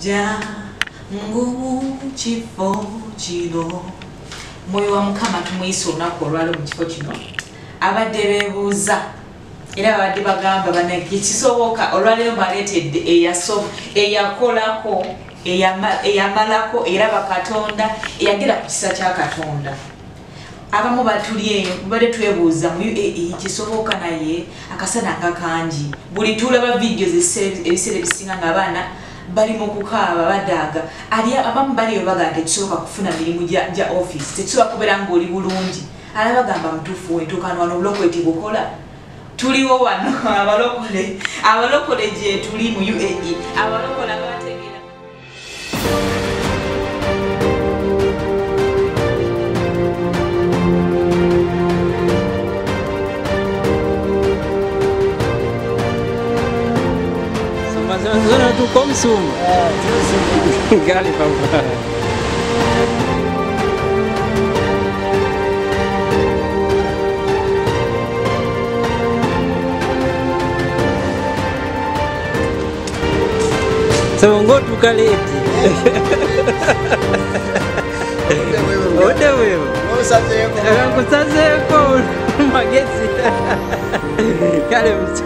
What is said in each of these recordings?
jangu kifo kino moyo wa Mukama tumuyise olunaku olwalo mu kifo kino abadde beebuuza era abadde bagamba banage kisoboka olwaleero baleetedde eyakolako eyamalako era bakatonda eyagera ku kisa kya Katonda. Abamu batuli eyo bade twebuuza mu UAE kisoboka naye akasana nga kangi buli tulaba videos ebiseera ebisinga nga abaana bali mu kukaaba badaaga ali abamu bali bagamba kisoboka kufuna mirimu ja office tekisoboka kubeera ng'oli bulungi alabagamba mutuufu wentukano wano obulokoeti bukola tuliwo wano abalokole gye tuli mu UAE abalokole abategeera Zona tu consumo. Gali papa. Songo tu kaleti. Ode wewe. Kusazeko magezi. Kale mtu.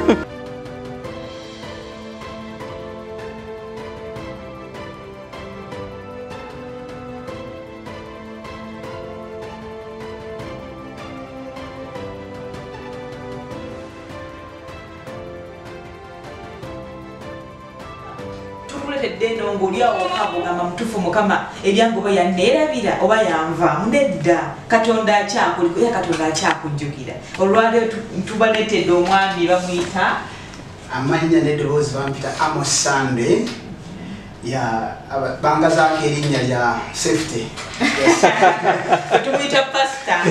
Deno ngolia okabo gamba mutufu Mukama ebyango bayanerabira oba yanva mudedda Katonda akyakuliko ya Katonda akyakujjukira olwale tubaletedde omwami bamuyita amanya nedowoozi bampita Amos Sunday ya banga zake erinnya lya safety tumuyita pastor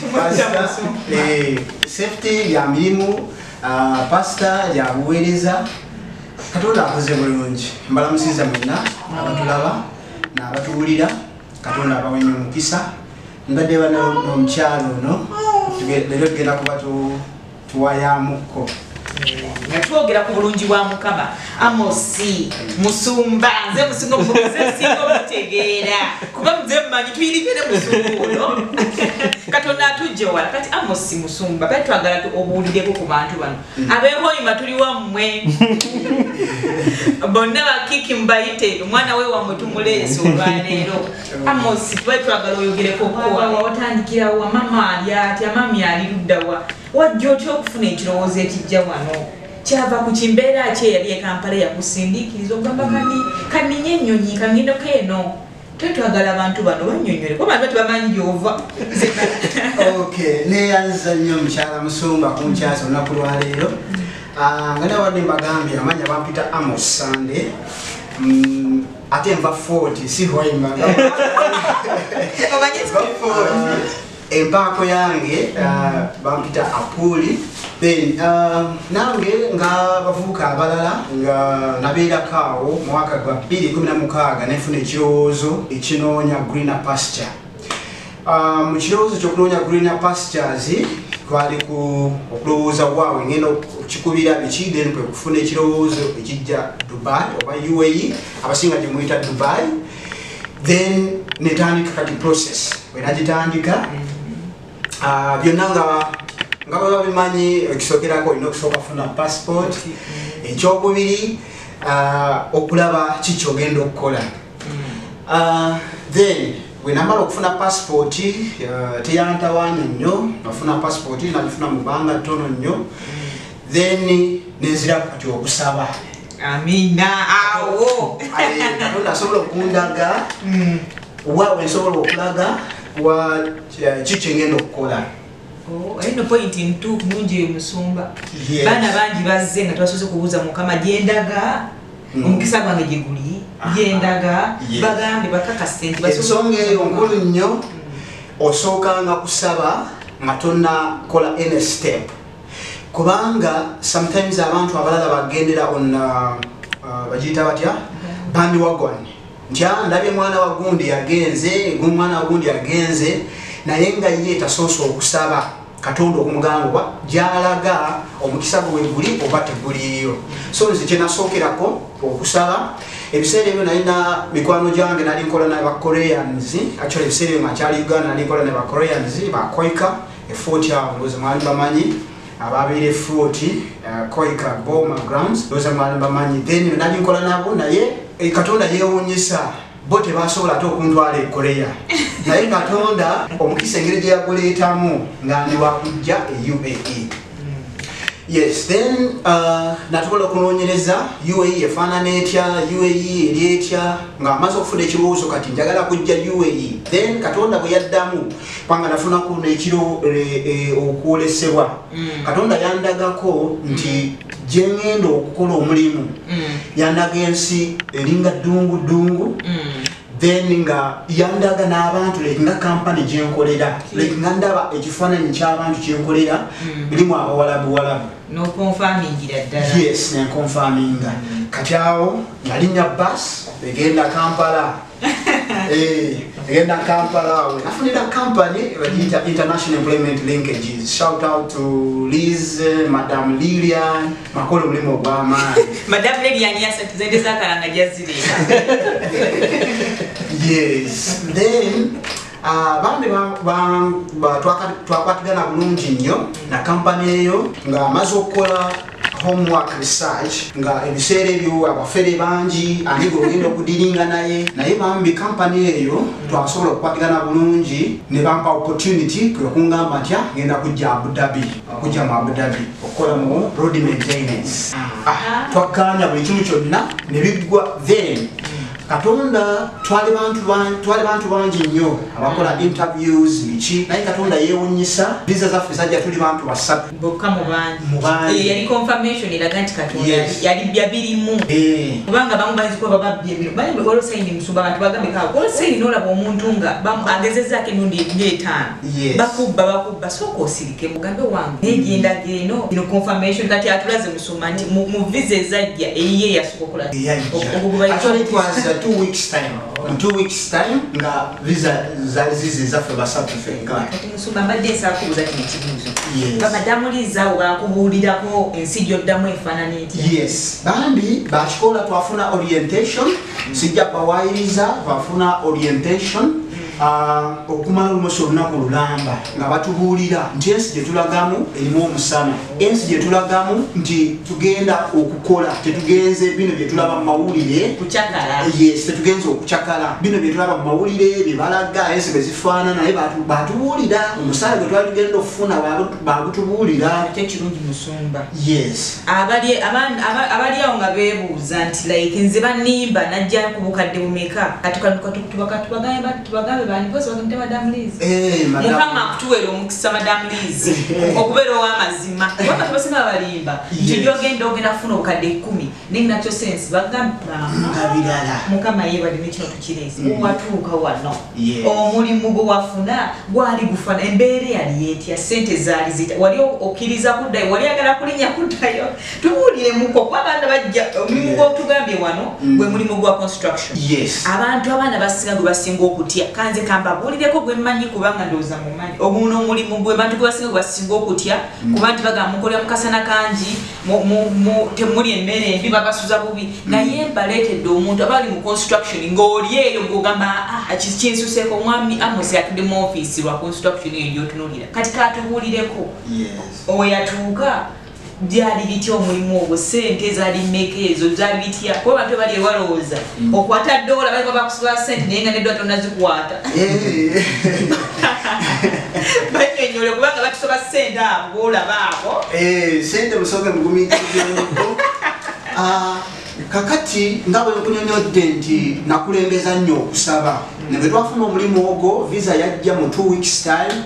safety ya mirimu pastor ya buweereza Katonda akoze bulungi mbalamusiza mwenna abatulaba n'abatuwulira Katonda abawenye omukisa mbadde n'omukyalo ono leero tugenda kuba tuwayamukko nga twogera ku bulungi bwa Mukama Amos Musumba nze musinga omutegeera kuba nze mmanyi tuyirikire musumba ono Katonda atujje wala kati Amos Musumba kati twagala obuulireko ku bantu bano abeehoyima tuli wammwe bonna bakiki mbayite omwana we wammwe tumuleese olwaleero Amos twali twagala oyogereko watandikira wa mama ali atya mami ali ludda wa wajja otya okufuna ekirowoozo ekijja wano kyava ku kimbeera ki eyali e Kampala yakusindiikiriza ogamba kaninye ennyonyi kangendeko eno twetwagala abantu bano bannyonnyole kuba abantu bamanyi gy'ova okay neeyanziza nnyo mukyala Musumba kunkyasa olunaku lwaleero nga nawadde mbagambye amanya bampita Amos Sunday ate nva 40 si hwaimba empaako yange bampita Apuli then nange nga bavubuka abalala nga nabeerako awo mu mwaka gwa 2016 nefuna ekirowoozo ekinoonya greener pasture mu kirowoozo ky'okunoonya greener pastures kwali okulowooza waawe ngenda okikubira biki then kwe kufuna ekirowoozo ekijja Dubai oba UAE abasinga gye muyita Dubai then netandika kati process wenagitandika byonna nga baba bimanyi ekisookerako olina okusooka kufuna passport ekyokubiri okulaba kiki ogenda okukola then bwenamala okufuna passport teyantawaanya nnyo nafuna passport nagifuna mu bbanga ttono nnyo then nenziraku kati okusaba amina awo Katonda asobola okundaga waawe nsobola okulaga wa kiki ngenda okukola eno point ntu mungi Musumba baana bangi bazze nga twasoose kubuuza Mukama gyendaga omukisa gwange gye guli gyendaga bagambe bakakase nti ensonga eyo nkulu nnyo osookanga kusaba nga tonnakola any step kubanga sometimes abantu abalala bagendera on bagiyita batya bandwagon ntya ndabye mwana wa gundi yagenze mwana wa gundi yagenze naye nga ye tasoose okusaba Katonda okumugamba gyalaga omukisa gwe guli oba teguliyo so nze kye nasookerako okusaba ebiseera ebyo nalina mikwano gyange nali nkola n'aba Koreans, actually ebiseera ebyo makyali Uganda nali nkola n'aba Koreans bakoika efort awo ndowooza mwali bamanyi ababeera efort koika Boma grounds ndowooza mwali bamanyi then nali nkola nabo naye Katonda yeewuunyisa bo tebasobola ate okuntwala e Korea naye Katonda omukisa engeri gye yaguleetamu nga ndi wakujja e UAE. Yes, then natukola okunoonyereza UAE efaanana etya, UAE eri etya, nga amaze okufuna ekirowoozo kati njagala kujja UAE. Then Katonda bwe yaddamu panga nafunaku n'ekiro okwolesebwa. Katonda yandagako nti gye ngenda okukola omulimu yandaga ensi eringa ddungu then nga yandaga n'abantu nga company gye nkolera nga ndaba ekifaananyi ky'abantu kye nkolera birimu abawalabu. No confirming ddala. Yes, ne confirming. Kati awo nalinnya bus egenda Kampala. Egenda Kampala. Nafunira company International Employment Linkages. Shout out to Liz, Madam Lydia, makolo mulimu ogw'amaanyi. Madam Lydia nyasa tuzende zakalanga jazire. Yes. Then bambi twakwatagana bulungi nnyo na kampani eyo nga amaze okukola homework research nga ebiseera ebyo abafere bangi ani gogenda okudiringa naye bambi kampani eyo twasobola okukwatagana bulungi ne bampa opportunity kwekungamba ntya ngenda kujja Abu Dhabi okukola mu road maintenance. Twakkaanya buli kimu kyonna ne biggwa then Katonda twali bantu bangi nnyo abakola interviews biki naye Katonda yeewuunyisa visa zaffe zajja tuli bantu basatu bokka mu bangi yali confirmation eraga nti Katonda yali byabirimu kubanga bamu bazikuba bababye bino bali olosayini musumba abantu bagambe kawo olosayini n'olaba omuntu nga agezezzaako ennundi 5 bakubba sooka osirike mugambe wange negenda geno ino confirmation kati atulaze musumba nti mu visa ezajja eyiye yasooka okugoba 2 weeks time. In 2 weeks time, nga visa zazizi zaffe basatu fenga. Kati musumba mbadde nsaakubuuza kino ekibuuzo. Bamadamu Liza bakubuulirako ensi gy'oddamu efaanana etya? Yes. Bambi bakikola twafuna orientation. Sijja bawaayiriza twafuna orientation. Okumala olumoso olunaku lulamba nga batubuulira nti ensi gye tulagamu erimu omusana, ensi gye tulagamu nti tugenda okukola, tetugenze bino bye tulaba mu mawulire kukyakala. Yes, tetugenze okukyakala bino bye tulaba mu mawulire bye balaga ensi bwe zifaanana naye batubuulira omusala gwe twali tugenda okufuna bagutubuulira ekirungi musumba. Yes. Abali awo nga beebuuza nti like nze banimba najja ku bukadde bumeka tubagambe bani bosi wakimta Madam Liz. Mukama akutuwera omukisa Madam Liz okubeera ow'amazima kubanga tubasinga balimba nti gyogenda ogenda kufuna obukadde 10 nenginakyo sense bagamba birala Mukama yeebadde nekino tukireese watuuka wano omulimu gwe wafuna gwali gufana embeera yali etya sente zaali zita wali okkiriza kuddayo wali agala kulinnya kuddayo tubuulire muko kubanga bajja omulimu gw'otugambye wano gwe mulimu gwa construction. Yes. Abantu abaana basinga gwe basinga okutya kanze kambabuulireko gwe mmanyi kubanga ndowooza mumanyi oguno omulimu gwe bantu gwe basinga okutya kuba nti bagamba mukolera mukasana kangi temuli emmere embi babasuza bubi naye mbaleetedde omuntu abali mu construction ng'oli eyo gogamba kinsuseeko omwami Amos yatudde mu ofiisi lwa construction eyo gyotunuulira kati katubuulireko oyatuuka byali bitya omulimu ogwo sente zaali mmeka ezo zaali bitya kuba bantu bali ewalowooza okwata ddoola bali bakusuba sente naye nga neddwa tonazikwata banyonyole kubanga batusoba sente abo boolaba abo sente musooke mugumiikirizeniko kakati nga bwe nkunyonyodde nti nakulembeza nnyo okusaba nebwe twafuna omulimu ogwo visa yajja mu 2 weeks time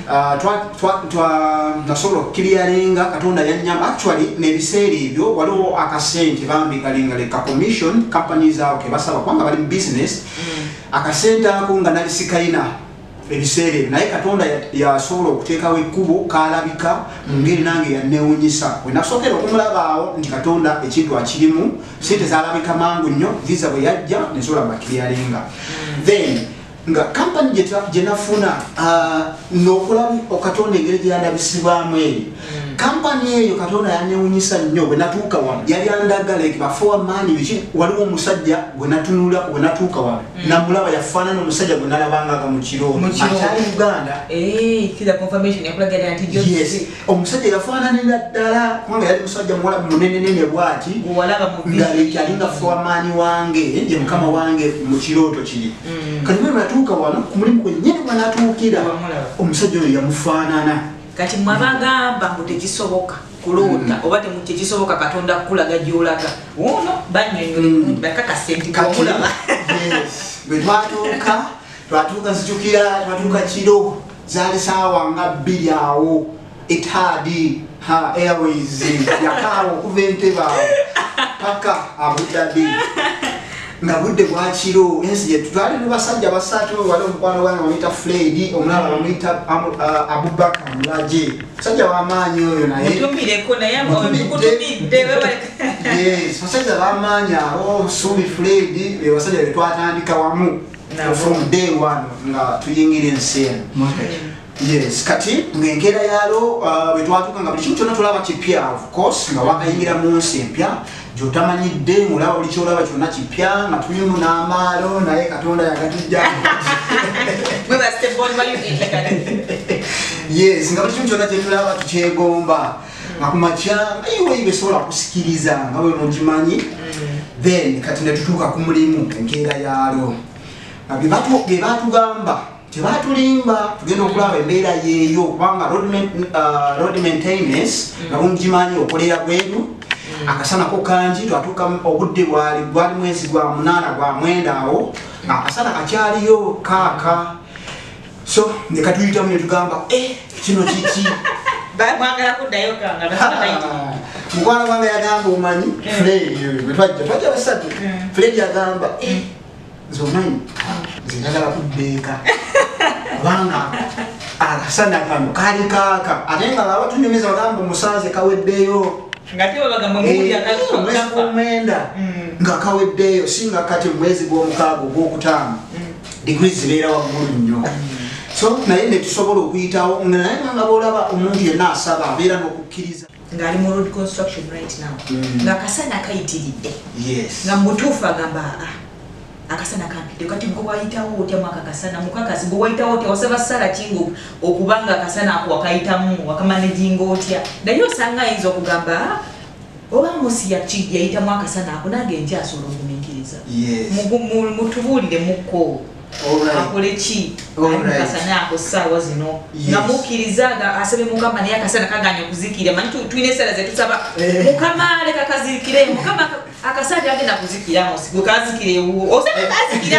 nasobola okukiriyalinga Katonda yannyamba actually n'ebiseera ebyo waliwo akasente bambi kalinga leka commission companies awo ke basaba kubanga bali mu business akasente ako nga nali sikayina ebiseera ebyo naye Katonda yasobola okuteekawo ekkubo kalabika mu ngeri nange yanneewuunyisa bwe nasookera okumulaba awo nti Katonda ekintu akirimu sente zalabika mangu nnyo visa bwe yajja nesobola bakiriyalinga then nga company gye nafuna n'okulaba Katonda engeri gye yandabisibwamu eri kampani eyo Katonda yanyewunyisa nnyo bwe natuuka wano yali andagala bafowa maani biki waliwo omusajja gwe natunulako bwe natuuka wano namulaba yafaanana omusajja gwe nalabangaga mu kirooto akyali Uganda yes omusajja yafaananira ddala kubanga yali musajja muwala munenenene bwati yalinga fowa maani wange ye mukama wange mu kirooto kiri kati bwe natuuka wano ku mulimu gwennyini bwe natuukira omusajja oyo yamufaanana kati mwabagamba ngu tekisoboka kulonda oba tekisoboka Katonda kukulaga gy'olaga ono bannyonnyola bakakase nti omulaba bwe twatuuka nzijukira twatuuka kiro zaali saawa nga 2 awo Etihad Airways yakaawa okuva Entebbe awo paka Abu Dhabi nga budde bwa kiro ensi gye tutwali basajja basatu wali omukwano wange bamuyita Fred omulala bamuyita Abubakar Mulaje musajja w'amaanyi oyo naye mutumireko naye mutumidde yes basajja b'amaanyi abo Subi Fred be basajja be twatandika wamu from day one nga tuyingira ensi eno yes kati ng'enkeera yalo bwe twatuuka nga buli kimu kyonna tulaba kipya of course nga wakayingira mu nsi empya gyotamanyidde mulaba buli kyolaba kyonna kipya nga tulimu n'amaalo naye Katonda yagatujja yes nga buli kimu kyonna kyetulaba tukyegomba nga kumakya UAE besobola kusikiriza nga bwe mugimanyi then kati ne tutuuka ku mulimu enkeera yalo bye batugamba tebatulimba tugenda okulaba embeera yeeyo kubanga road maintenance nga mugimanyi okolera bweru akasana ko kanji twatuuka obudde bwali mwezi gwa 8 gwa 9 awo akasana kakyaliyo kaaka so ne katuyitamu ne tugamba kino kiki mwagala kuddayo kanga mukwano gwange yagamba omanyi Fred twajja basatu Fred yagamba zomanyi zinagala kuddeeka kubanga akasana kano kali kaaka ate nga abatunyumiza bagamba omusanze kaweddeyo mwezi gw'omwenda nga kaweddeyo singa kati mwezi gw'omukaaga ogwokutaano degrees zibeera waggulu nnyo so naye ne tusobola okuyitawo naye nga bw'olaba omuntu yenna asaba abeera n'okukkiriza ng'ali mu road construction right now ng'akasana kayitiridde nga mutuufu agamba akasana kampidde kati gwe wayitawo otya mwaka kasana mukakasi gwe wayitawo otya wasaba ssala kingo okubanga akasana ako wakayitamu wakamanejinga otya naye osanga ayinza okugamba oba musi yayitamu akasana ako nange nkyasobola okugumiikiriza mutubuulire mukko akole ki akasana ako ssaawa zino nga mukkiriza asabe mukama naye akasana kaganya okuzikira manyi tulina essala zetusaba mukama leka kazikire mukama akasajja agenda kuzikira musigo kazikire osakazikira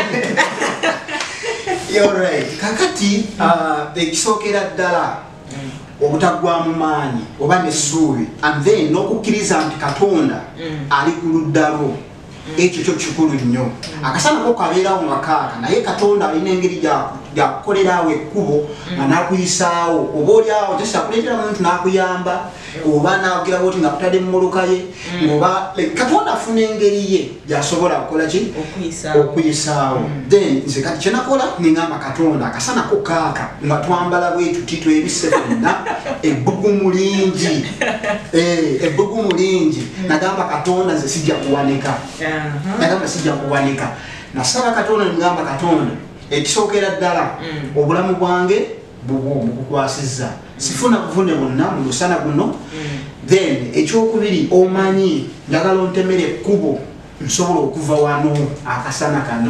you're right kakati ekisookera ddala obutaggwamu maanyi oba n'essuubi and then n'okukkiriza nti Katonda ali ku ludda lwo ekyo kyo kikulu nnyo akasana ko kabeerawo nga kaaka naye Katonda alina engeri gyakukolerawo ekkubo nga n'akuyisaawo oba oliawo just akuleetera muntu n'akuyamba oba n'agirawo oti nga kutadde mu mmoloka ye oba Katonda afuna engeri ye gy'asobola kukola ki okuyisaawo then nze kati kye nakola neŋŋamba Katonda akasana ko kaaka nga twambala bwe tuti twebisse fenna ebbugumu lingi ebbugumu lingi nagamba Katonda nze sijja kuwanika nagamba sijja kuwanika nasaba Katonda nemugamba Katonda ekisookera ddala obulamu bwange bukukwasizza sifuna buvune bwonna mu lusana guno then ekyokubiri omanyi njagala ontemere ekkubo nsobola okuva wano akasana kano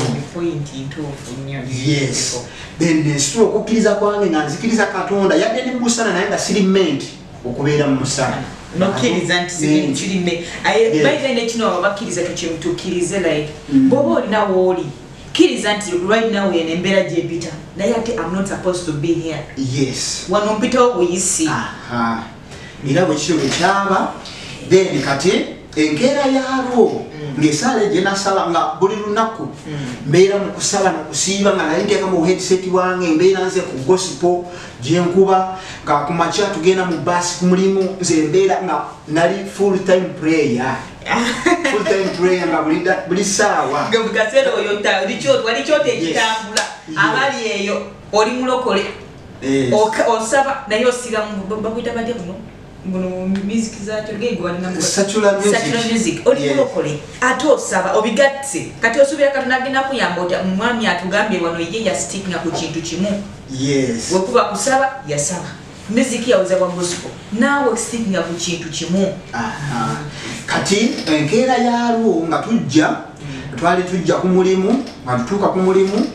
yes then nesitula okukkiriza kwange nga nzikiriza Katonda yadde ne musana naye nga siri menti okubeera mu musana nokkiriza nti sikintu kirime baita nekino bakkiriza tukimutukkirize like bwoba olina wooli kkiriza nti right now yene embeera gyepita naye ate I'm not supposed to be here yes wano mpitawo bweyisi era bwekityo bwekyaba then kati enkeera yalwo ng'esaala gye nasaba nga buli lunaku mbeera mu kusaba n'okusiiba nga naye nteeka mu headset wange mbeera nze ku gospel gye nkuba nga ku makya tugenda mu baasi ku mulimu nze mbeera nga nali full time prayer nga buli saawa kaseera oyo wali kyoto ekitambula abali eyo oli mulokole osaba naye osira bakuyita batya buno muno music zacho gegwa na secular music oli lokole atosaba obigatse kati osubira katuna genda kuyamba oti mwami atugambye wano ye ya stick na ku kintu kimu yes wekuba kusaba yasaba music yawuza kwa gospel nawe stick na ku kintu kimu kati enkeera yalwo nga tujja twali tujja ku mulimu nga tutuuka ku mulimu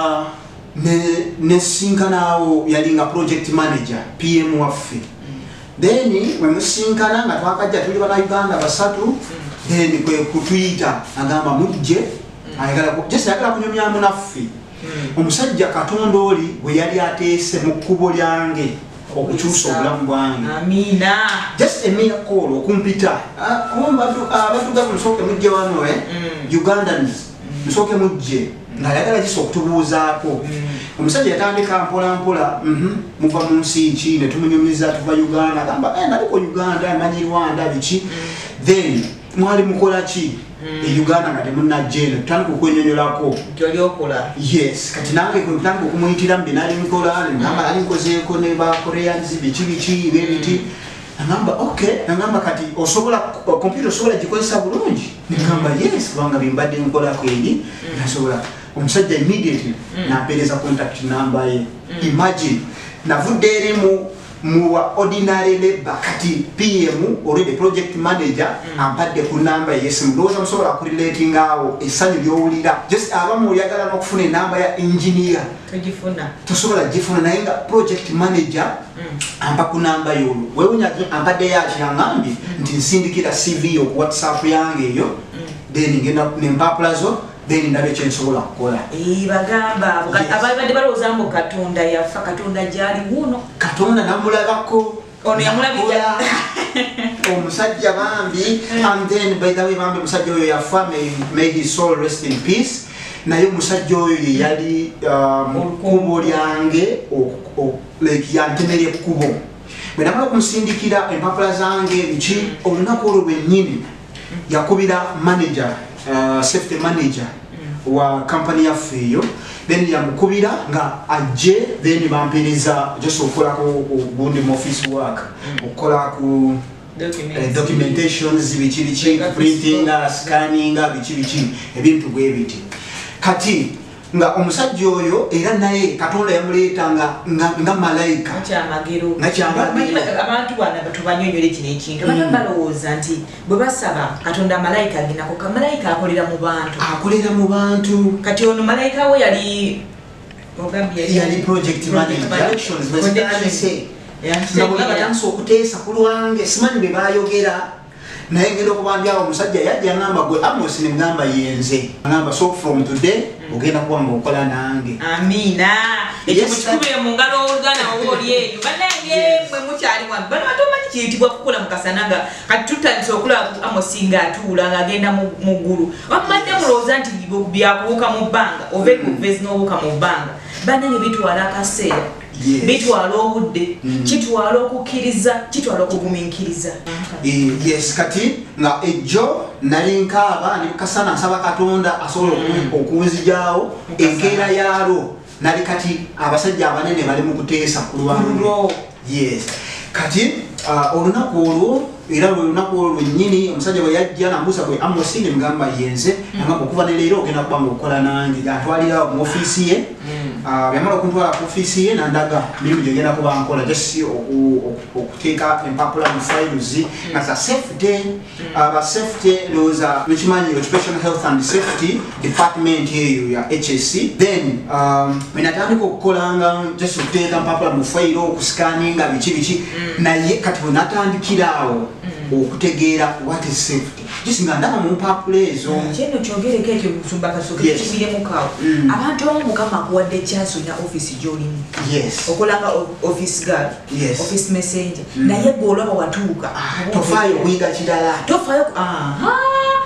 ne sinkanaawo yalinga project manager PM waffe then we musinkana nga twakajja tuli bana Uganda basatu then kwe kutuyita agamba mujje ayagala kunyumyamu naffe omusajja Katonda oli bwe yali ateese mu kkubo lyange okukyusa obulamu bwange amina just a mere call okumpita abatugavu musooke mujje wano Ugandans musooke mujje ng'ayagala gisa okutubuuzaako omusajja yatandika mpola muva mu nsi ki ne tumunyumiza tuva Uganda agamba naliko Uganda manyi Rwanda biki then mwali mukola ki Uganda nga temunnajja eno tutandika okwenyonyolako gyolyokola yes kati nange kwetandika okumuyitira mbe nali nkola namba nali nkozeeko ne ba Koreans biki bebiti nagamba okay nagamba kati osobola computer osobola gikozesa bulungi nagamba yes kubanga bimbadde nkolako eri nasobola omusajja immediately napereza contact number ye imagine navudde eri mu ordinary labor kati PM already project manager ampadde ku number yesimu ndoza musobola kurelating awo esanyu lyowulira just abamu yagala n'okufuna enamba ya engineer tosobola gifuna naye nga project manager ampa ku number yo wewunya ampadde yakyangambi nti nsindikira CV yo ku WhatsApp yange eyo then ngenda nempapulazo then ndabe kyensobola kukola bagamba ababadde balowooza mbu Katonda yafa Katonda gyali wuno Katonda namulabako ono yamulabira omusajja bambi and then by the way bambi omusajja oyo yafa may his soul rest in peace naye omusajja oyo yali kubo lyange like yantemerye kubo bwe namala okumusindikira empapula zange biki olunaku olwo lwennyini yakubira manager safety manager wa company yaffe eyo then yamukubira nga ajje then bampereza just okolako obundi mu office work okola ku documentations biki printing scanning biki ebintu bwe biti kati nga omusajja oyo era naye Katonda yamuleeta nga malayika abantu bana batubanyonyole kino ekintu abantu balowooza nti bwe basaba Katonda malayika agendako malayika akolera mu bantu kati ono malayika we yali project manager nga bonna batandise okuteesa ku lwange simanyi bwe bayogera naye ngenda okubambyawo omusajja yajja ngamba gwe Amos ne mugamba yenze ngamba so from today ogenda kuwanga okola nange amina ekyo mukikubire mu ngalo olugana oli eyo banange mwe mukyali wano bano batomanyi kiyitibwa kukola mu kasana nga kati tutandise okulaba Amos nga atuula ng'agenda mu ggulu wammadde mulowooza nti byakubuuka mu bbanga oba ekuvezi n'obuuka mu bbanga banange bitwala akaseera bitwala obudde kitwala okukkiriza kitwala okugumiikiriza yes kati nga ejjo nali nkaaba ne kasana nsaba Katonda asobola okunzijaawo enkeera yaalwo nali kati abasajja abanene bali mu kuteesa ku lwange yes kati olunaku olwo era olunaku olwo lwennyini omusajja bwe yajja nambuusa gwe Amos ne mugamba yenze nagamba okuva ne leero ogenda kuba nga okukola nange atwalira mu ofiisi ye yamala okuntwala ku ofiisi ye nandaga mirimu gyegenda kuba nkola just okuteeka empapula mu files nga za safety safety ndowooza mukimanyi occupational health and safety department eyo ya HSC then bwe natandika okukolanga just okuteeka mpapula mu file okusikaninga biki naye kati bwe natandikiraawo okutegeera what is safety just nga ndaba mu mpapula ezo kino kyogereko ekyo musumba kasooka kibiremukaawo abantu abamu Mukama akuwadde chance na office gy'olimu okolanga office guard office messenger naye gwe olaba watuuka tofaayo kuyiga kirala tofaayo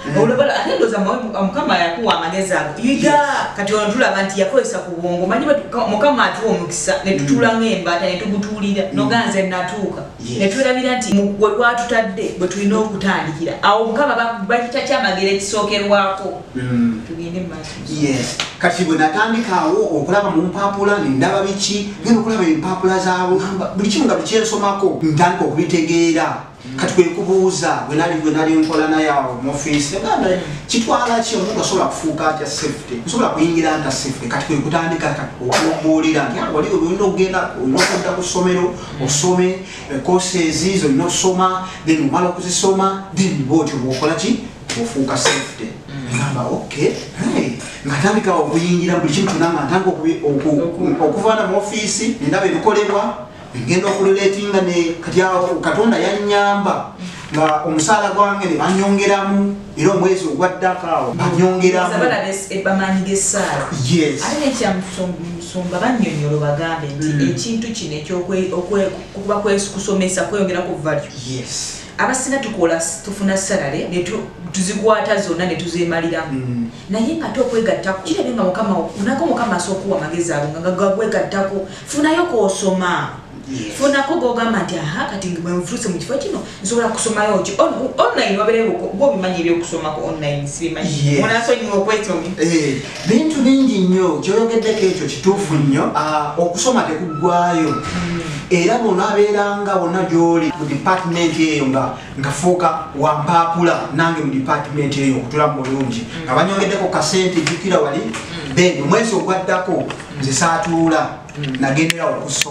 olobala atendoza mukama yakuwa amagezi ago yiga kati ono tulaba nti yakozesa ku bwongo manyi mukama atuwa omukisa ne tutula ng'embata ne tugutulira noganze natuuka ne tulabira nti we lwatutadde bwe tulina okutandikira awo mukama bakita kyamagero ekisookerwako tugende mu maaso kati bwe natandikaawo okulaba mu mpapula nendaba biki ngenda okulaba empapula zaabo buli kimu nga bikyensomako ntandika okubitegeera kati kwe kubuuza bwe nali nkola naye awo mu ofiisi egamba kitwala ki omuntu asobola kufuuka atya safety nsobola kuyingira nta safety kati kwe kutandika okubuulira nti wali olina okugenda olina okudda ku ssomero osome courses olina okusoma then omala okuzisoma then bwotyo bwokola ki ofuuka safety ngamba okay ngatandika okuyingira buli kintu nanga ntandika okuvaana mu ofiisi nendaba ebikolebwa ngenda okululatinga ne kati awo Katonda yannyamba nga omusaala gwange ne banyongeramu era omwezi ogwaddako awo banyongeramu ebamanyi g'essaala ate nekyamusumba bannyonnyolo bagambe nti ekintu kino ekyokuba kusomesa kweyongerako value abasinga tufuna salale tuzikwata zonna ne tuzemaliramu naye ngate okwegattako kirabe nga mukama asookuwa amagezi ago nga gagwegattako funayo koosoma funako gogamba nti kati bwenfuluse mu kifo kino nsobola kusomayo ki online waberewo gwobimanyi ebyokusomako online sibimanyi munasonyiwa okwetomi bintu bingi nnyo kyoyogeddeko ekyo kituufu nnyo okusoma tekuggwayo era bonaabeeranga wonna gy'oli mu department eyo nga fuuka wampaapula nange mu department eyo okutula mu bulungi nga banyongeddeko kasente jjukira wali ben omwezi ogwaddako nze saatuula nagendera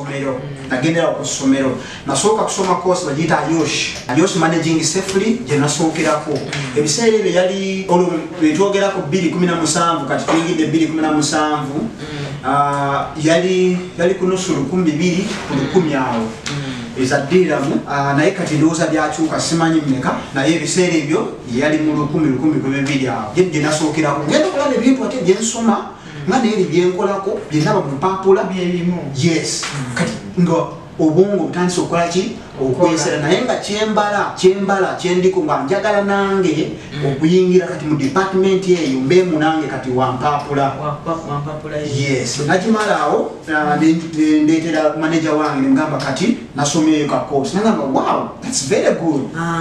ku ssomero nasooka kusoma course bagiyita G.O.E managing safely gye nasookerako ebiseera ebyo yali twogerako 2017 kati tuyingidde 2017 yali kunusu 200 ku 100 awo ezaddiiramu naye kati ndowooza byakyuka simanyi mmeka naye ebiseera ebyo yali mu 100 awo gye nasookerako ngenda okulaba ebintu ate byensoma nga naye byenkolako byenaba mu mpapula byerimu kati nga obwongo butandise okukola ki okwesera naye nga kyembala kyendiko nga njagala nange okuyingira kati mu department eyo mbeemu nange kati wampapula nakimala awo ndeetera manager wange nemugamba kati nasomyeyo ka course nagamba wow that's very good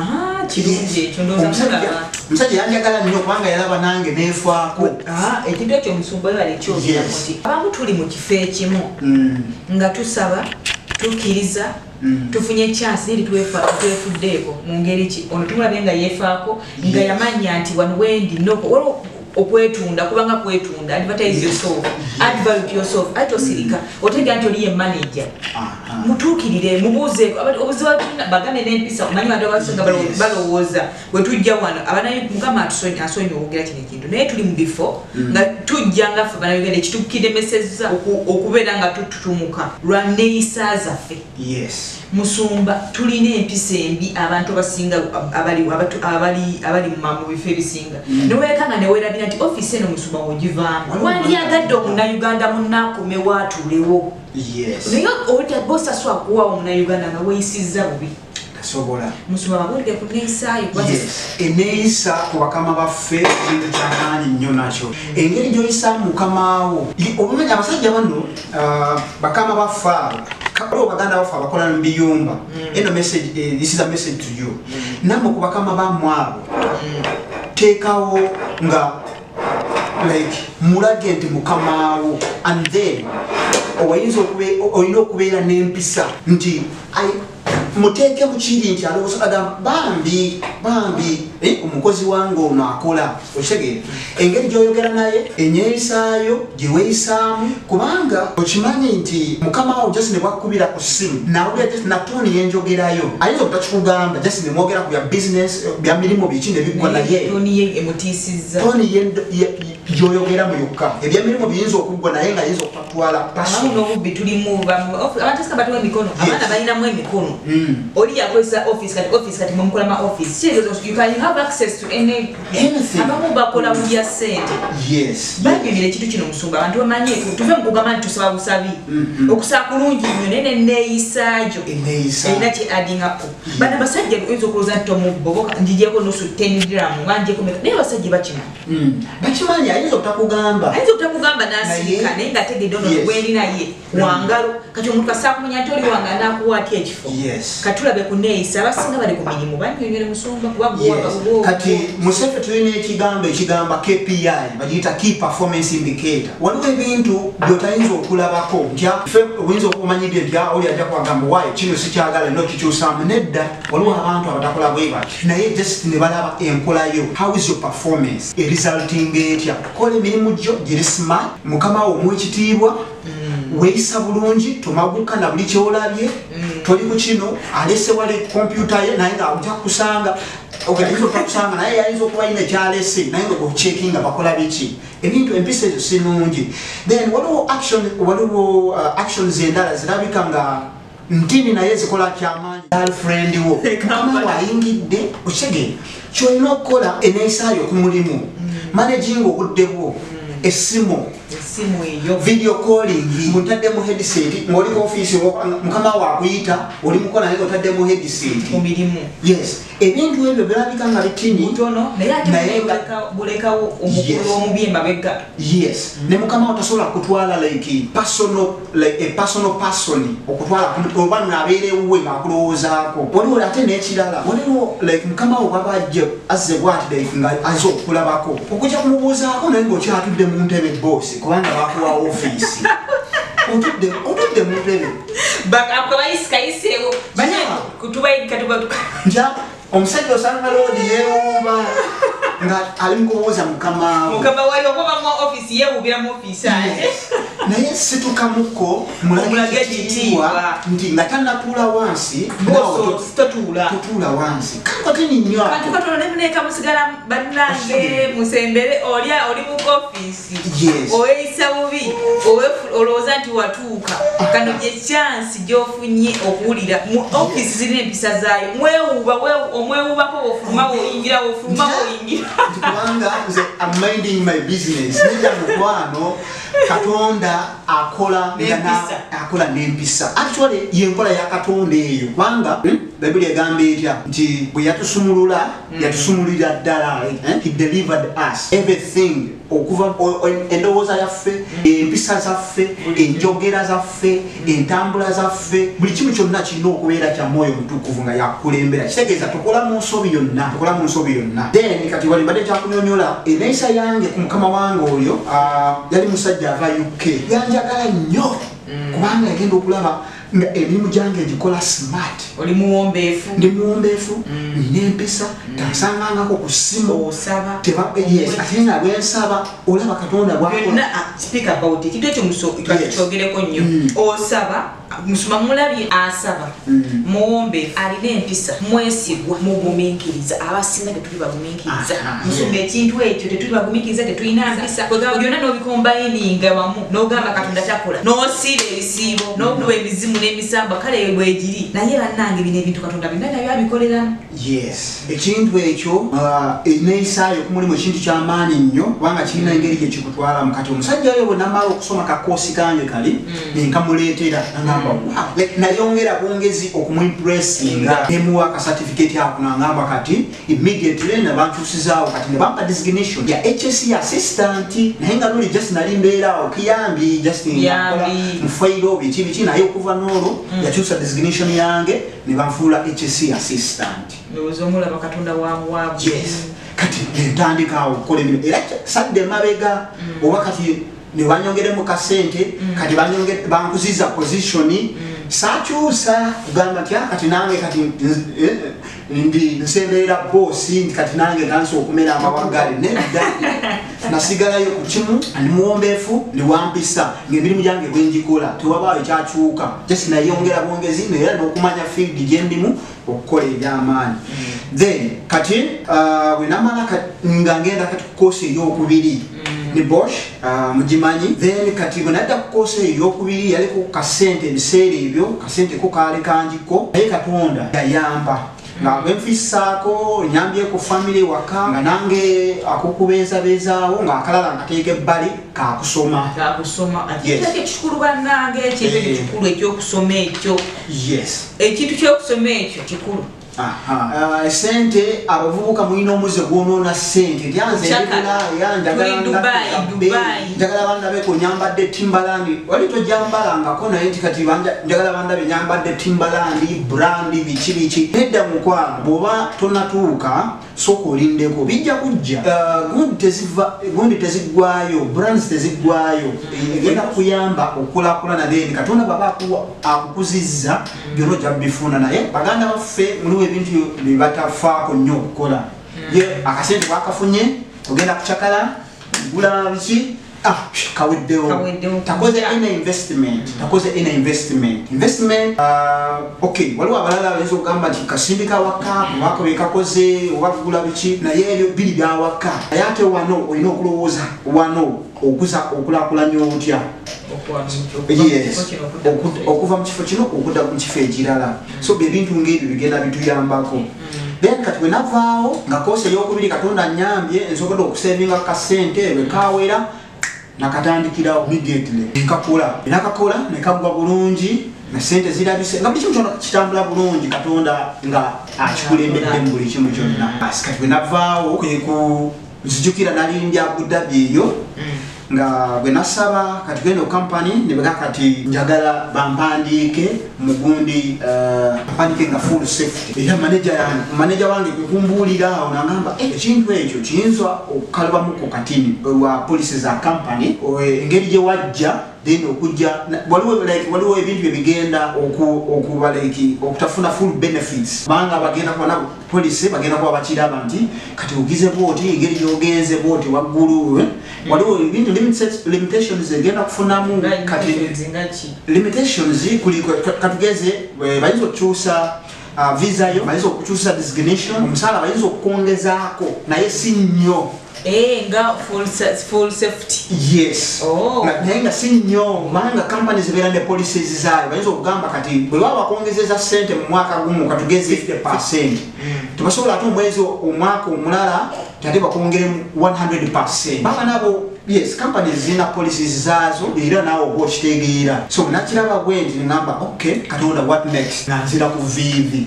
omusajja yanjagala nnyo kubanga yalaba nange neefaako ekintu ekyo omusumba webale kyogeramu nti abamu tuli mu kifo ekimu nga tusaba tukkiriza tufunye chance nili twefuddeeko mu ngeri ki ono tumulabe nga yeefaako nga yamanya nti wano wendi noko okwetunda kubanga kwetunda advertise yourself advert yourself atosirika otega nti oli ye manager mutuukirire mubuuze obuziba bagane n'empisa kumanyi bantu abasinga balowooza bwe tujja wano abanaye mukama asonyi okwogera kino ekintu naye tuli mu bifo nga tujja nga ffe banayogera ekitukkiremeseza okubeera nga tututumuka lwa neeyisa zaffe musumba tulina empisa embi abantu abasinga abali mu bifo ebisinga neweekanga neweerabira nti ofiisi eno musumba wogivaamu wandyagadde omunnayuganda munnaakome waatulewo naye bosaswa kuwa omunnayuganda nga weeyisizza bubi tasobola musumba mabulire ku neeyisaayo eneeyisa ku bakama baffe kintu kyamaanyi nnyo nakyo engeri gy'oyisaamu mukamaawo obumanyi abasajja bano bakama baffe abo baganda baffe abakola mu biyumba eno message this is a message to you namwe ku bakama bammwe abo teekawo nga like mulage nti mukamaawo and then olina okubeera n'empisa nti muteeke mukiri nti alowooza agamba bambi omukozi wange ono akola okitegeera engeri gy'oyogera naye enyeeyisaayo gye weeyisaamu kubanga okimanyi nti mukama wawo jasi ne bwakkubira ku ssimu nawulira jasi na tooni yenjogerayo ayinza obutakikugamba jasi ne mwogera ku bya bizinesi bya mirimu biki ne biggwa naye tooni gy'oyogeramu yokka ebyemirimu biyinza okuggwa naye nga yinza okutwala pasnobubbi tulimu abatasika batuwa emikono abaana balinamu emikono oli yakozesa office kati mwemukola ma office you can have have access to anything abamu bakola mu bya sente. Yes. Banyumire kitu kino Musumba abantu bamanye tuve mu kugamba tusaba busabi okusaba kulungi nnyo nene neeyisaajo erina ki adding up. Bana basajja oyinza okuloza nti omubboboka njijeko nusu 10 gram wanjeko naye basajja bakimanyi ayinza obutakugamba n'asiika naye nga tegedde ono bwerina ye wangalo kati omuntu asaa kumanya nti oli wanga n'akuwa ati ekifo katulabe ku neeyisa abasinga bali ku mirimu banyonywere Musumba kati musefe tulina ekigamba KPI bagiyita key performance indicator. Waliwo ebintu byotayinza okulabako ntya oyinza okumanyidde nti oli ajja kwagamba waayo kino sikyagala no kikyusaamu nedda waliwo abantu abatakola bwe bati naye just ne balaba enkolayo. How is your performance resulting etya kola emirimu gyo giri smart mukama wo omwekitiibwa weeyisa bulungi tomaguka na buli kyolabye toli ku kino alese wale kompyuta ye naye nga ojja kusanga ogatayinza okukusanga naye yayinza okuba yina kyalese naye nga okucheckinga bakola biki ebintu empisa ezo si nungi. Then waliwo actions endala zirabika nga ntini naye zikola kyamaanyi. Girlfriend wo kama wayingidde okitegeera kyolina okukola eneeyisaayo ku mulimu managing obudde bwo esimu eyo video calling mutaddemu headset ng'oli ku office mukama wakuyita oli mukola naye otaddemu headset mu mirimu. Yes ebintu ebyo birabika nga bitini mutono naye bulekawo omukulu omubi emabega. Yes ne mukama otasobola kutwala like a personal person okutwala oba ng'abeera ewuwe ng'akulowoozaako. Waliwo ate n'ekirala waliwo like mukama wo baba ajja azze bw'ati like nga azze okukulabako okujja kumubuuzaako naye ng'okyatudde mu ntebe boss kubanga bakuwa office otudde mu ntebe bakabayisikayiseewo banya kutubayikatuba nja omusajja osanga loodi yeewuuba nga ali mukubuuza mukama wali okuba mu office yeewuubira mu office ate naye situkamuko mulage ekitiibwa nti nga tannatuula wansi totuula wansi kakatini nnyo kantu katono nemuneka musigala bannange musembere oli mu office oweeyisa bubi olowooza nti watuuka kano gye chance gy'ofunye okuwulira mu office zirina empisa zaayo omwewuubako wofuluma woyingira kubanga nze I'm minding my business nija mukwano Katonda akola n'empisa. Actually yenkola ya Katonda eyo kubanga Bible egamba etya nti bwe yatusumulula yatusumulira ddala. He delivered us everything okuva endowooza yaffe empisa zaffe enjogera zaffe entambula zaffe buli kimu kyonna kirina okubeera kya mwoyo mutukuvu nga yakulembera kitegeeza tukola mu nsobi yonna. Then kati wali mbadde kyakunyonyola eneeyisa yange ku mukama wange oyo yali musajja ava UK yanjagala nnyo kubanga yagenda okulaba nga emirimu gyange egikola smart. Oli muwombeefu ndi muwombeefu n'empisa tansangangako ku ssimu osaba ate nga bwensaba olaba Katonda bwakola. Speak about it kintu ekyo kyogereko nnyo osaba musuma mulabye asaba muwombeefu alina empisa mwesigwa mugumiikiriza abasinga tetuli bagumiikiriza musumba ekintu ekyo tetuli bagumiikiriza tetulina mpisa byonna n'obikombayininga wamu n'ogamba Katonda kyakola n'osiiba ebisiibo n'okuba emizimu n'emisamba kale bwegiri naye bannange bino ebintu Katonda byonna nabyo abikoleramu. Yes ekintu ekyo eneeyisaayo okumulimu ekintu ky'amaanyi nnyo kubanga kirina engeri gye kikutwalamu. Kati omusajja oyo bwe namala okusoma kakoosi kange kali nenkamuleetera nayongera bwongezi okumuimpressinga nemuwa ka certificate ako nangamba kati immediately nabankyusizaawo kati ne bampa designation ya HSE assistant naye nga luli just nali mbeeraawo kiyambi just ngakola mufairo biki naye okuva n'olwo yakyusa designation yange ne banfuula HSE assistant. Omulaba Katonda wamuwaavu. Kati ntandikaawo okukola emirimu era sadde mabega oba kati ne banyongeremu kasente kati bankuziza position sakyusa kugamba nti kati nange kati ndi nsembeera boosi kati nange gansi okumera amawagale nedda nasigalayo ku kimu ndi muwombeefu ndi wampisa ng'emirimu gyange bwenjikola tewabaayo kyakyuka just nayongera bwongezi era n'okumanya field gye ndimu okukola ebyamaanyi. Then kati bwe namala nga ngenda kati ku koosi ey'okubiri ni Bosch mugimanyi. Then kati bwe nadda ku koosi ey'okubiri yaliko kasente ebiseera ebyo kasente ko kaali kangiko naye Katonda yayamba nga benfissaako nyambye ku family waka nga nange akukubezabezaawo nga akalala nkateeka ebbali kakusoma ekitake kikulu bannange ekintu ekikulu ekyokusoma ekyo ekintu kyokusoma ekyo kikulu sente abavubuka mulina omuze gwonoona sente njagala bandabe ko nyambadde Timbaland wali tojambalangako naye nti kati njagala bandabe nyambadde Timbaland brand biki nedda mukwano bw'oba tonatuuka sooka olindeko bijja kujja gundi teziggwayo brands teziggwayo egenda kuyamba okulakulana then Katonda baba akukuzizza byonna ojja bifuna naye baganda baffe muliwo ebintu byebatafaako nnyo okukola ye akasente bakafunye ogenda kucakala gula biki kaweddewo takoze ina investment okay waliwo abalala bayinza okugamba nti kasindika waka kubaka bekakoze wagula biki naye ebyo biri byawaka naye ate wano olina okulowooza wano okulakulanya otya okuva mu kifo kino okudda mu kifo ekirala so byebintu ng'ebyo bigenda bituyambako then kati bwe navaawo nga koose ey'okubiri Katonda annyambye nsobodde okusevinga kasente bwe kawera nakatandikirawo immediately nakakola nekagwa bulungi na sente zirabise nga buli kimu kyonna kitambula bulungi Katonda nga akikulembedde mu buli kimu kyonna kati bwe navaawo nzijukira nalindi Abu Dhabi eyo nga bwe nasaba kati gendo company nebega kati njagala bampandiike mugundi mpandike nga full safety era manager wange kukumbuulira awo nangamba ekintu ekyo kiyinza okukalwamu ku katini wa police za company engeri gye wajja then okujja waliwo ebintu byebigenda okuba okutafuna full benefits banga bagenda kuba police bagenda kuba bakiraba nti kati ugize bwoti engeri gyogenze bwoti waggulu waliwo ebintu limitations egenda kufunamu kati limitations katugeze bayinza okukyusa visa yo bayinza okukyusa designation omusaala bayinza okukwongezaako naye si nnyo nga full safety yes naye nga si nnyo manga companies zibeera ne policies zaayo bayinza okugamba kati bwe baba bakongezeza sente mu mwaka gumu katugeze 50% tebasobola ate omwaka omulala ate bakwongeremu 100% baba nabo yes companies zina policies zaazo era naawe oba okitegeera so nakiraba bwe nti ngamba okay Katonda what next nanzira ku vivi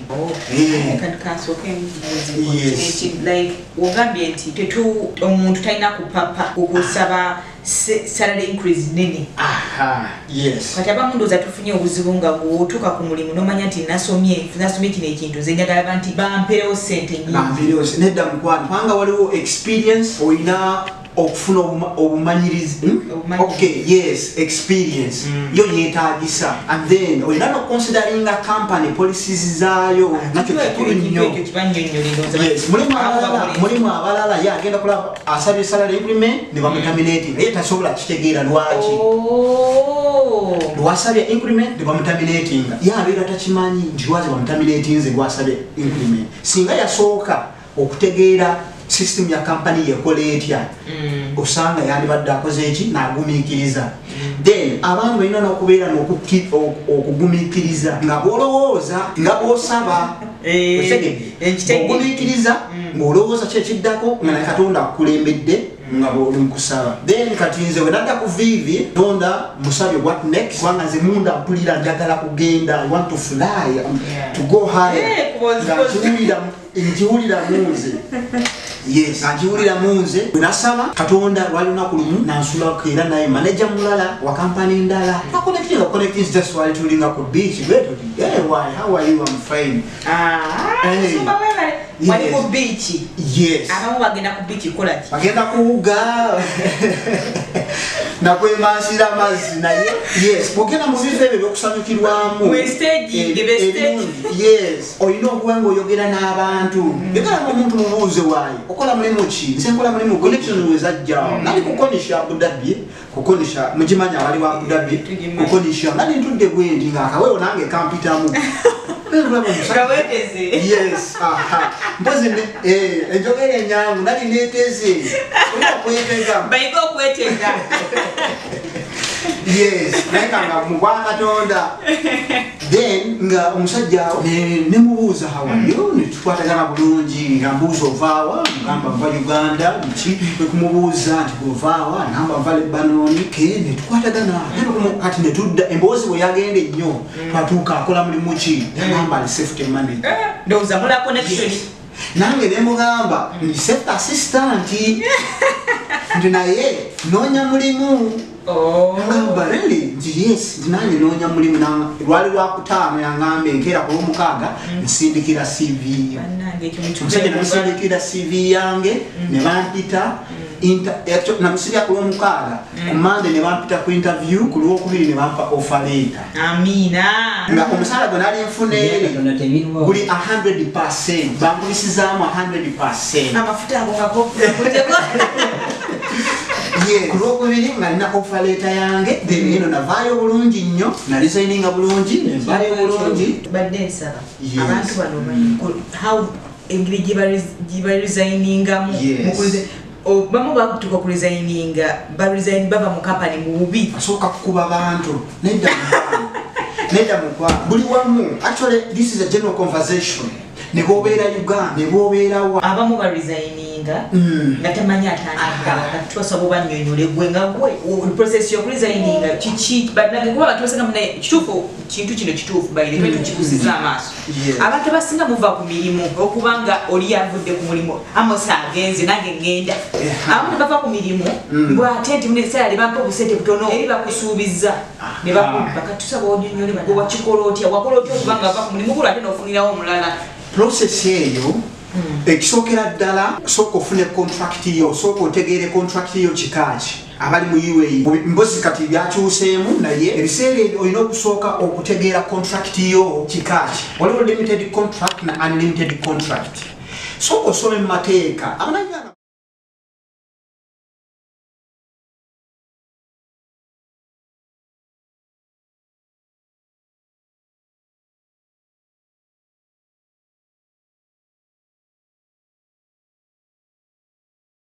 like ogambye nti omuntu talina kupapa okusaba salary increase nene yes kati abamu ndowooza tufunye obuzibu nga bw'otuuka ku mulimu n'omanya nti nasomye kino ekintu nze njagala nti bamperewo sente nyingi nedda mukwano kubanga waliwo experience olina okufuna obumanyirizi okay yes experience yo yeetagisa and then olina no considering a company policies zaayo nakyo kikulu nnyo mulimu abalala ye agenda kulaba asabye salary increment ne bamutaminating naye tasobola kitegeera lwaki lwasabye increment ne bamutaminating ye abeera takimanyi nti lwaki bamutaminating ze lwasabye increment singa yasooka okutegeera system ya company yekola etya osanga yandibadde akoze eki n'agumiikiriza then abantu balina n'okubeera n'okugumiikiriza nga bw'olowooza nga bw'osaba ogumiikiriza ng'olowooza ki ekiddako nga naye Katonda akulembedde nga bw'oli mukusaba then kati nze we nadda ku vivi Katonda musabye what next kubanga nze munda mpulira njagala kugenda I want to fly to go higher nkiwulira munze yes nkiwulira munze bwe nasaba Katonda wali lunaku lumu nansulako era naye manager mulala wa kampani ndala connecting just while tulinga ku beach hey why how are you I'm fine wali ku beach yes abamu bagenda ku beach kola ki bagenda kuwuga nakwemansira amazzi naye yes bwogenda mu bifo ebyo byokusanyukirwamu yes olina okuba ng'oyogera n'abantu yogera n'omuntu mubuuze waayo okola mulimu ki nze nkola mulimu connection wezajjawo nali kukonisha Abu Dhabi kukonisha mukimanya abali wa Abu Dhabi kukonisha nali ntudde bwendi ng'akawewo nange kampitamu yes mpozi enjogera enyangu nali neeteze olina okwetega yes naye kanga mu bwa Katonda then nga omusajja ne mubuuza hawayo ne tukwatagana bulungi nga mbuuza ovaawa mugamba nva Uganda nki kumubuuza nti govaawa namba nva Lebanoni ke ne tukwatagana kati ne tudda emboozi bwe yagenda ennyo twatuuka akola mulimu ki yagamba ali safety manager ndowooza mula connection nange ne mugamba ndi safety assistant nti naye noonya mulimu ngamba really nti yes nti nange noonya mulimu lwali lwakutaano yangambe enkeera ku lwomukaaga nsindikira CV omusajja namusindikira CV yange ne bampita namusirya ku lwomukaaga ku Monday ne bampita ku interview ku lwokubiri ne bampa offer letter nga omusaala gwe nali nfuneere guli 100% bangubisizaamu 100% amafuta ago ngakokuteko kulwokubiri nga nina offer letter yange then eno navaayo bulungi nnyo nalisigninga bulungi nevaayo bulungi badde nsaba abantu bano how engeri gye baresigningamu bamu bakutuka ku resigninga baresign bava mu company mu bubi asooka kukuba bantu nedda mukwa buli wamu actually this is a general conversation ne bobeera Uganda ne bobeera wa abamu baresigninga nga temanya atandika tusobola obanyonyole gwe nga gwe process yo resigninga chichi badage kuba batusenga mune kitufu kintu kino kitufu bayire kwetu kikusiza amaaso abantu basinga muva ku mirimu okubanga oli yavudde ku mulimo amosa agenze nange ngenda abantu bava ku mirimu bwa atenti mune sala bampa obusente butono eri bakusuubiza ne bakatusaba onyonyole bano wakikolotya wakolotya okubanga bava ku mulimo kula ate nofunirawo omulala process eyo ekisookera ddala sooka ofune contract yo sooka otegeere contract yo kikaaki abali mu UAE mbozi kati byakyuseemu naye ebiseera ebyo olina okusooka okutegeera contract yo kikaaki waliwo limited contract na unlimited contract sooka osome mu mateeka